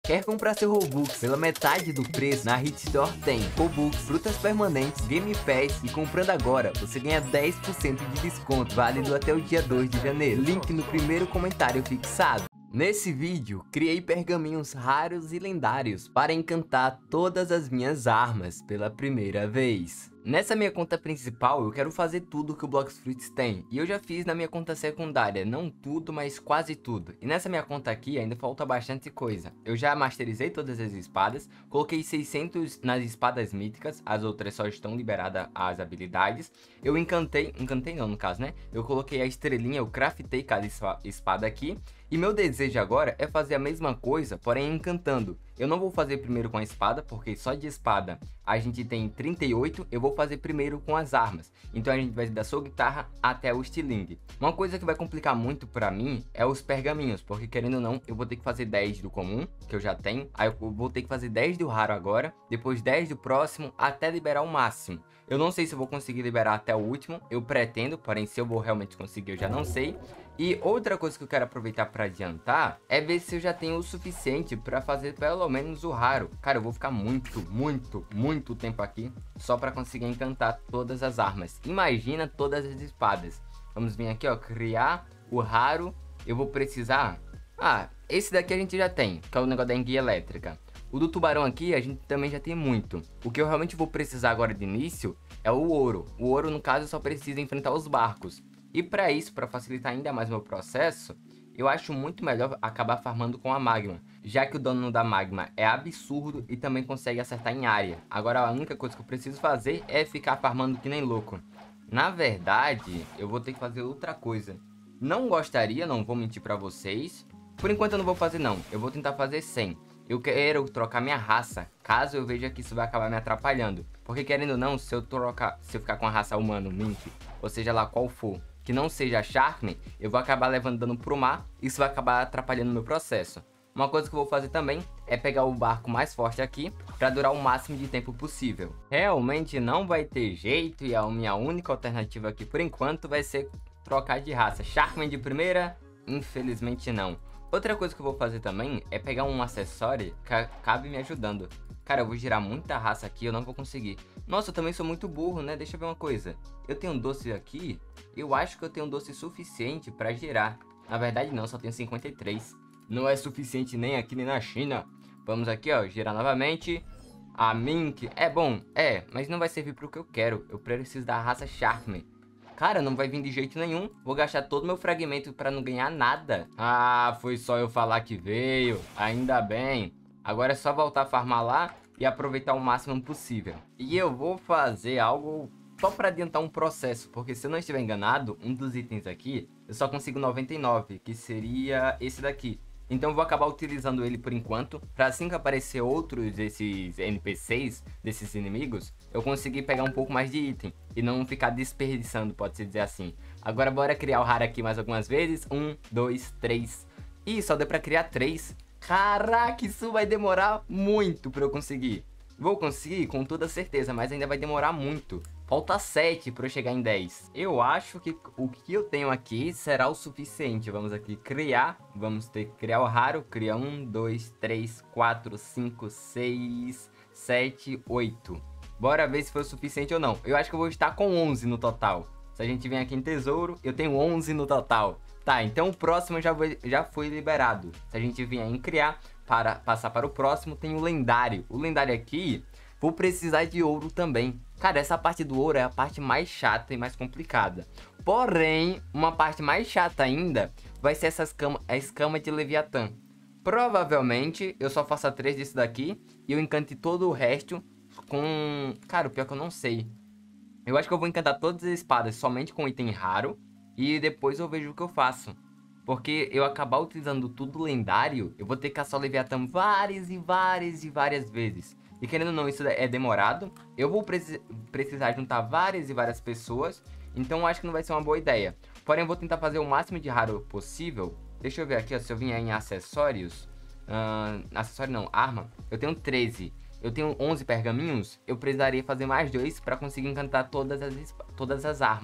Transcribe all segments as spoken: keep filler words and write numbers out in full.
Quer comprar seu Robux pela metade do preço? Na Hit Store tem Robux, frutas permanentes, Game Pass e comprando agora você ganha dez por cento de desconto, válido até o dia dois de janeiro. Link no primeiro comentário fixado. Nesse vídeo, criei pergaminhos raros e lendários para encantar todas as minhas armas pela primeira vez. Nessa minha conta principal, eu quero fazer tudo que o Blox Fruits tem, e eu já fiz na minha conta secundária, não tudo, mas quase tudo. E nessa minha conta aqui ainda falta bastante coisa. Eu já masterizei todas as espadas, coloquei seiscentos nas espadas míticas, as outras só estão liberadas as habilidades. Eu encantei, encantei não no caso, né? Eu coloquei a estrelinha, eu craftei cada espada aqui. E meu desejo agora é fazer a mesma coisa, porém encantando. Eu não vou fazer primeiro com a espada, porque só de espada a gente tem trinta e oito, eu vou fazer primeiro com as armas. Então a gente vai da sua guitarra até o estilingue. Uma coisa que vai complicar muito pra mim é os pergaminhos, porque querendo ou não, eu vou ter que fazer dez do comum, que eu já tenho. Aí eu vou ter que fazer dez do raro agora, depois dez do próximo, até liberar o máximo. Eu não sei se eu vou conseguir liberar até o último, eu pretendo, porém se eu vou realmente conseguir eu já não sei. E outra coisa que eu quero aproveitar para adiantar é ver se eu já tenho o suficiente para fazer pelo menos o raro. Cara, eu vou ficar muito, muito, muito tempo aqui só para conseguir encantar todas as armas. Imagina todas as espadas. Vamos vir aqui, ó, criar o raro. Eu vou precisar... Ah, esse daqui a gente já tem, que é o negócio da enguia elétrica. O do tubarão aqui a gente também já tem muito. O que eu realmente vou precisar agora de início é o ouro. O ouro, no caso, só precisa enfrentar os barcos. E para isso, para facilitar ainda mais meu processo, eu acho muito melhor acabar farmando com a magma, já que o dano da magma é absurdo e também consegue acertar em área. Agora a única coisa que eu preciso fazer é ficar farmando que nem louco. Na verdade, eu vou ter que fazer outra coisa. Não gostaria, não vou mentir para vocês. Por enquanto eu não vou fazer não, eu vou tentar fazer cem. Eu quero trocar minha raça, caso eu veja que isso vai acabar me atrapalhando. Porque querendo ou não, se eu trocar, se eu ficar com a raça humano, Mink, ou seja lá qual for, que não seja Sharkman, eu vou acabar levando dano pro mar, isso vai acabar atrapalhando o meu processo. Uma coisa que eu vou fazer também é pegar o barco mais forte aqui, para durar o máximo de tempo possível. Realmente não vai ter jeito, e a minha única alternativa aqui por enquanto vai ser trocar de raça. Sharkman de primeira? Infelizmente não. Outra coisa que eu vou fazer também é pegar um acessório que acabe me ajudando. Cara, eu vou girar muita raça aqui, eu não vou conseguir. Nossa, eu também sou muito burro, né? Deixa eu ver uma coisa. Eu tenho um doce aqui, eu acho que eu tenho um doce suficiente pra girar. Na verdade não, só tenho cinquenta e três. Não é suficiente nem aqui nem na China. Vamos aqui, ó, girar novamente. A Mink é bom, é, mas não vai servir pro que eu quero. Eu preciso da raça Sharkman. Cara, não vai vir de jeito nenhum. Vou gastar todo meu fragmento pra não ganhar nada. Ah, foi só eu falar que veio. Ainda bem. Agora é só voltar a farmar lá e aproveitar o máximo possível. E eu vou fazer algo só para adiantar um processo, porque se eu não estiver enganado, um dos itens aqui eu só consigo noventa e nove, que seria esse daqui. Então eu vou acabar utilizando ele por enquanto, para assim que aparecer outros desses N P Cs, desses inimigos, eu conseguir pegar um pouco mais de item e não ficar desperdiçando, pode-se dizer assim. Agora bora criar o raro aqui mais algumas vezes. Um, dois, três. Ih, só deu para criar três. Caraca, isso vai demorar muito para eu conseguir. Vou conseguir com toda certeza, mas ainda vai demorar muito. Falta sete para eu chegar em dez. Eu acho que o que eu tenho aqui será o suficiente. Vamos aqui criar. Vamos ter que criar o raro. Cria um, dois, três, quatro, cinco, seis, sete, oito. Bora ver se foi o suficiente ou não. Eu acho que eu vou estar com onze no total. Se a gente vem aqui em tesouro, eu tenho onze no total. Tá, então o próximo já foi, já foi liberado. Se a gente vier em criar, para passar para o próximo, tem o lendário. O lendário aqui, vou precisar de ouro também. Cara, essa parte do ouro é a parte mais chata e mais complicada. Porém, uma parte mais chata ainda vai ser essa escama, a escama de Leviatã. Provavelmente, eu só faça três desse daqui e eu encante todo o resto com... Cara, o pior que eu não sei. Eu acho que eu vou encantar todas as espadas somente com item raro. E depois eu vejo o que eu faço. Porque eu acabar utilizando tudo lendário, eu vou ter que caçar o Leviatã várias e várias e várias vezes. E querendo ou não, isso é demorado. Eu vou preci precisar juntar várias e várias pessoas. Então eu acho que não vai ser uma boa ideia. Porém eu vou tentar fazer o máximo de raro possível. Deixa eu ver aqui, ó, se eu vier em acessórios. Uh, acessório não, arma. Eu tenho treze. Eu tenho onze pergaminhos. Eu precisaria fazer mais dois para conseguir encantar todas as, todas as armas.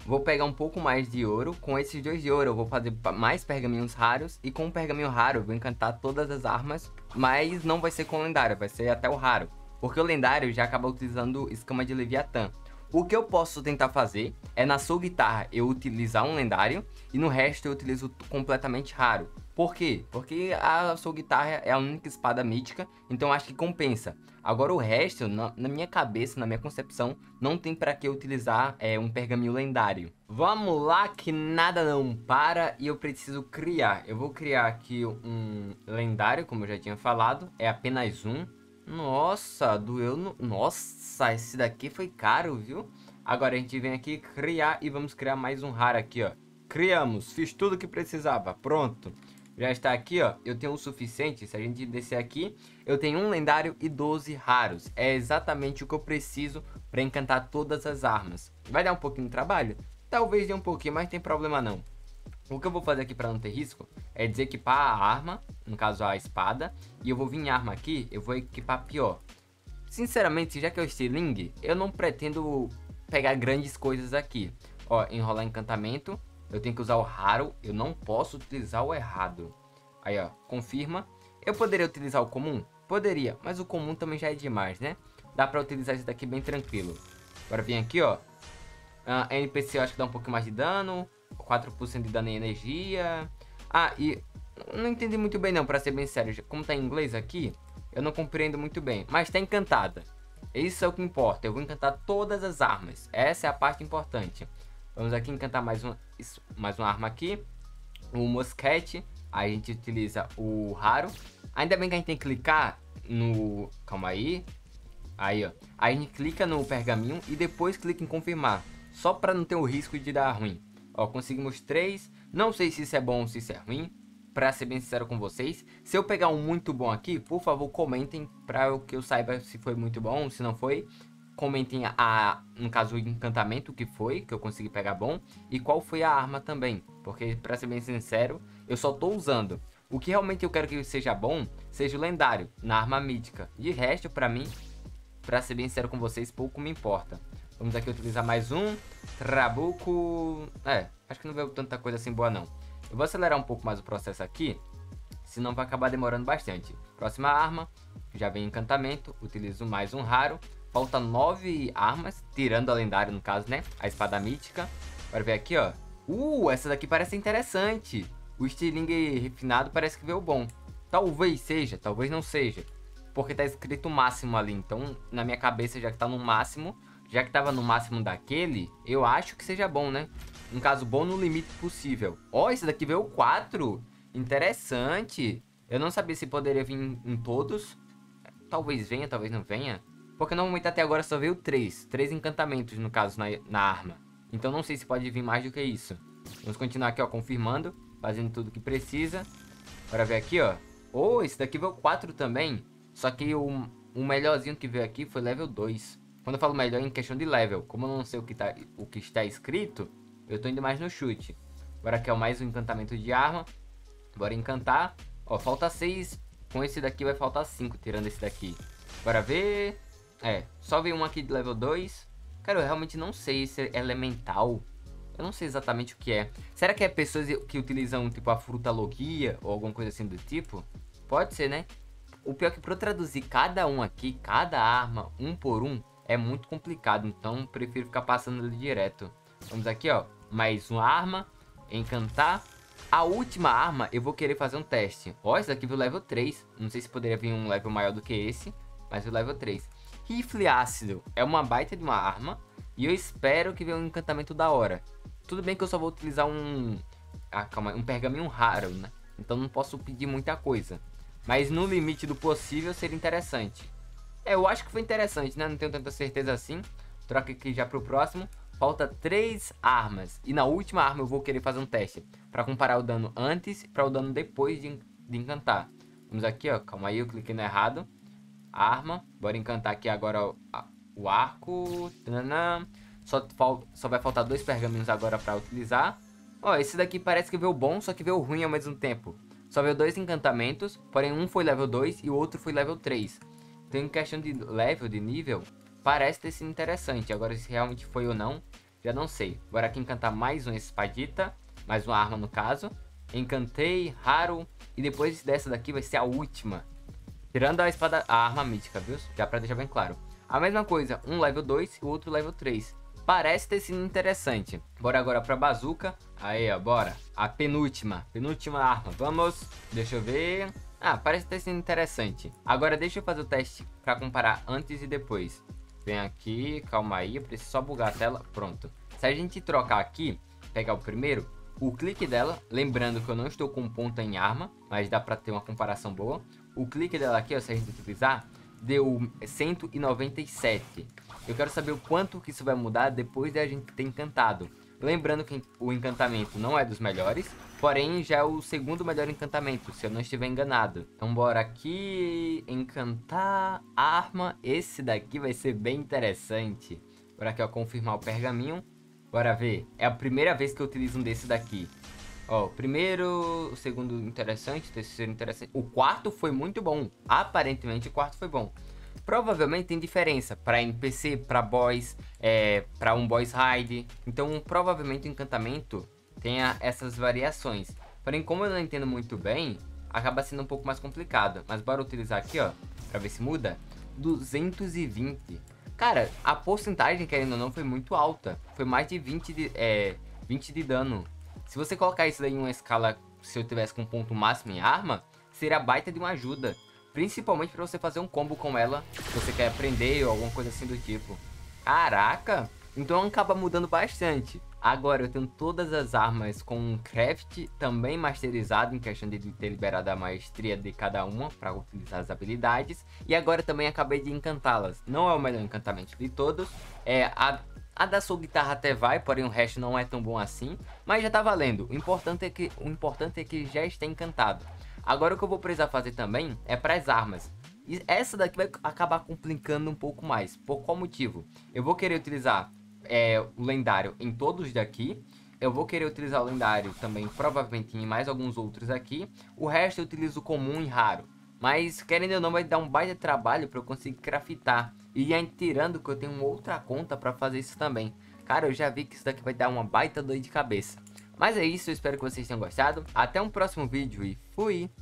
Vou pegar um pouco mais de ouro. Com esses dois de ouro eu vou fazer mais pergaminhos raros. E com um pergaminho raro eu vou encantar todas as armas. Mas não vai ser com lendário, vai ser até o raro. Porque o lendário já acaba utilizando escama de Leviatã. O que eu posso tentar fazer é na Soul Guitarra eu utilizar um lendário e no resto eu utilizo completamente raro. Por quê? Porque a Soul Guitarra é a única espada mítica, então acho que compensa. Agora o resto, na, na minha cabeça, na minha concepção, não tem pra que eu utilizar é, um pergaminho lendário. Vamos lá que nada não para e eu preciso criar. Eu vou criar aqui um lendário, como eu já tinha falado, é apenas um. Nossa, doeu no... Nossa, esse daqui foi caro, viu? Agora a gente vem aqui criar e vamos criar mais um raro aqui, ó. Criamos, fiz tudo o que precisava, pronto. Já está aqui, ó, eu tenho o suficiente, se a gente descer aqui, eu tenho um lendário e doze raros. É exatamente o que eu preciso para encantar todas as armas. Vai dar um pouquinho de trabalho? Talvez dê um pouquinho, mas não tem problema não. O que eu vou fazer aqui para não ter risco é desequipar a arma, no caso a espada, e eu vou vir em arma aqui, eu vou equipar pior. Sinceramente, já que é o estilingue, eu não pretendo pegar grandes coisas aqui. Ó, enrolar encantamento, eu tenho que usar o raro, eu não posso utilizar o errado. Aí ó, confirma. Eu poderia utilizar o comum? Poderia, mas o comum também já é demais, né? Dá para utilizar esse daqui bem tranquilo. Agora vem aqui ó, uh, N P C eu acho que dá um pouquinho mais de dano. quatro por cento de dano em energia. Ah, e não entendi muito bem não, pra ser bem sério. Como tá em inglês aqui, eu não compreendo muito bem. Mas tá encantada. Isso é o que importa. Eu vou encantar todas as armas. Essa é a parte importante. Vamos aqui encantar mais uma, isso, mais uma arma aqui. O mosquete. Aí a gente utiliza o raro. Ainda bem que a gente tem que clicar no... Calma aí. Aí, ó. Aí a gente clica no pergaminho e depois clica em confirmar. Só pra não ter o risco de dar ruim. Ó, conseguimos três. Não sei se isso é bom ou se isso é ruim. Pra ser bem sincero com vocês. Se eu pegar um muito bom aqui, por favor, comentem. Pra que eu saiba se foi muito bom, se não foi. Comentem, a, no caso, o encantamento que foi, que eu consegui pegar bom. E qual foi a arma também. Porque, pra ser bem sincero, eu só tô usando. O que realmente eu quero que seja bom, seja o lendário, na arma mítica. De resto, pra mim, pra ser bem sincero com vocês, pouco me importa. Vamos aqui utilizar mais um. Trabuco. É, acho que não veio tanta coisa assim boa não. Eu vou acelerar um pouco mais o processo aqui, senão vai acabar demorando bastante. Próxima arma. Já vem encantamento. Utilizo mais um raro. Falta nove armas, tirando a lendária no caso, né? A espada mítica. Bora ver aqui, ó. Uh, essa daqui parece interessante. O estilingue refinado parece que veio bom. Talvez seja, talvez não seja. Porque tá escrito máximo ali. Então, na minha cabeça, já que tá no máximo... Já que tava no máximo daquele, eu acho que seja bom, né? Um caso bom no limite possível. Ó, oh, esse daqui veio quatro. Interessante. Eu não sabia se poderia vir em todos. Talvez venha, talvez não venha. Porque normalmente até agora só veio três. Três encantamentos, no caso, na, na arma. Então não sei se pode vir mais do que isso. Vamos continuar aqui, ó, confirmando. Fazendo tudo que precisa. Bora ver aqui, ó. Oh, esse daqui veio quatro também. Só que o, o melhorzinho que veio aqui foi level dois. Quando eu falo melhor em questão de level, como eu não sei o que, tá, o que está escrito, eu tô indo mais no chute. Agora aqui é mais um encantamento de arma. Bora encantar. Ó, falta seis. Com esse daqui vai faltar cinco, tirando esse daqui. Bora ver. É, só veio um aqui de level dois. Cara, eu realmente não sei se é elemental. Eu não sei exatamente o que é. Será que é pessoas que utilizam, tipo, a frutalogia ou alguma coisa assim do tipo? Pode ser, né? O pior é que pra eu traduzir cada um aqui, cada arma, um por um, é muito complicado, então prefiro ficar passando ele direto. Vamos aqui, ó, mais uma arma, encantar. A última arma eu vou querer fazer um teste. Ó, esse daqui veio level três, não sei se poderia vir um level maior do que esse, mas veio level três. Rifle ácido, é uma baita de uma arma, e eu espero que venha um encantamento da hora. Tudo bem que eu só vou utilizar um, ah, calma, um pergaminho raro, né, então não posso pedir muita coisa. Mas no limite do possível seria interessante. É, eu acho que foi interessante, né? Não tenho tanta certeza assim. Troca aqui já pro próximo. Falta três armas. E na última arma eu vou querer fazer um teste. Pra comparar o dano antes para o dano depois de, de encantar. Vamos aqui, ó. Calma aí, eu cliquei no errado. Arma. Bora encantar aqui agora o, o arco. Tanana. Só, só vai faltar dois pergaminhos agora pra utilizar. Ó, esse daqui parece que veio bom, só que veio ruim ao mesmo tempo. Só veio dois encantamentos. Porém, um foi level dois e o outro foi level três. Então, em questão de level, de nível, parece ter sido interessante. Agora, se realmente foi ou não, Já não sei. Bora aqui encantar mais uma espadita. Mais uma arma no caso. Encantei, raro. E depois dessa daqui vai ser a última. Tirando a espada, a arma mítica, viu? Já pra deixar bem claro. A mesma coisa, um level dois e o outro level três. Parece ter sido interessante. Bora agora pra bazuca. Aí, ó, bora. A penúltima. Penúltima arma. Vamos. Deixa eu ver. Ah, parece ter sido interessante. Agora deixa eu fazer o teste pra comparar antes e depois. Vem aqui, calma aí. Eu preciso só bugar a tela. Pronto. Se a gente trocar aqui, pegar o primeiro, o clique dela, lembrando que eu não estou com ponta em arma, mas dá pra ter uma comparação boa. O clique dela aqui, ó, se a gente utilizar, deu cento e noventa e sete. Eu quero saber o quanto que isso vai mudar depois de a gente ter encantado. Lembrando que o encantamento não é dos melhores, porém já é o segundo melhor encantamento, se eu não estiver enganado. Então bora aqui, encantar, arma, esse daqui vai ser bem interessante. Bora aqui, ó, confirmar o pergaminho. Bora ver, é a primeira vez que eu utilizo um desse daqui. Ó, o primeiro, o segundo interessante, o terceiro interessante. O quarto foi muito bom, aparentemente o quarto foi bom. Provavelmente tem diferença para N P C, para boss, é, para um boss raid. Então provavelmente o encantamento tenha essas variações. Porém, como eu não entendo muito bem, acaba sendo um pouco mais complicado. Mas bora utilizar aqui, ó, para ver se muda. duzentos e vinte. Cara, a porcentagem, querendo ou não, foi muito alta. Foi mais de vinte de, é, vinte de dano. Se você colocar isso daí em uma escala, se eu tivesse com ponto máximo em arma, seria baita de uma ajuda. Principalmente para você fazer um combo com ela, se você quer aprender ou alguma coisa assim do tipo. Caraca! Então acaba mudando bastante. Agora eu tenho todas as armas com craft também masterizado, em questão de ter liberado a maestria de cada uma para utilizar as habilidades. E agora também acabei de encantá-las. Não é o melhor encantamento de todos. É a... A da Soul Guitarra até vai, porém o resto não é tão bom assim. Mas já tá valendo. O importante é que, o importante é que já está encantado. Agora o que eu vou precisar fazer também é para as armas. E essa daqui vai acabar complicando um pouco mais. Por qual motivo? Eu vou querer utilizar é, o lendário em todos daqui. Eu vou querer utilizar o lendário também, provavelmente em mais alguns outros aqui. O resto eu utilizo comum e raro. Mas, querendo ou não, vai dar um baita trabalho para eu conseguir craftar. E aí, tirando que eu tenho outra conta para fazer isso também. Cara, eu já vi que isso daqui vai dar uma baita dor de cabeça. Mas é isso, eu espero que vocês tenham gostado. Até um próximo vídeo e fui!